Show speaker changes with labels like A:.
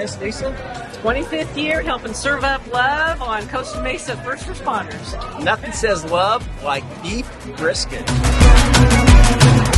A: Miss Lisa? 25th year helping serve up love on Costa Mesa first responders.
B: Nothing says love like beef brisket.